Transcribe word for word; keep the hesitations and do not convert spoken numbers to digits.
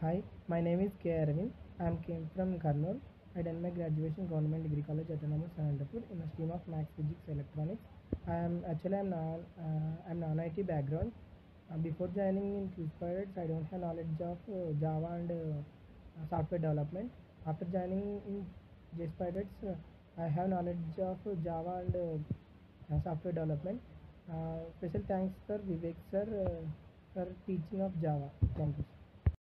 Hi, my name is K. Aravind. I am came from Karnool. I done my graduation Government Degree College Autonomous Anandapur in the stream of Maths, Physics, Electronics. I am actually I'm non uh, I'm non-I T background. Uh, before joining in JSpiders, I don't have knowledge of uh, Java and uh, software development. After joining in JSpiders, uh, I have knowledge of uh, Java and uh, uh, software development. Uh, special thanks for Vivek sir uh, for teaching of Java. Thank you.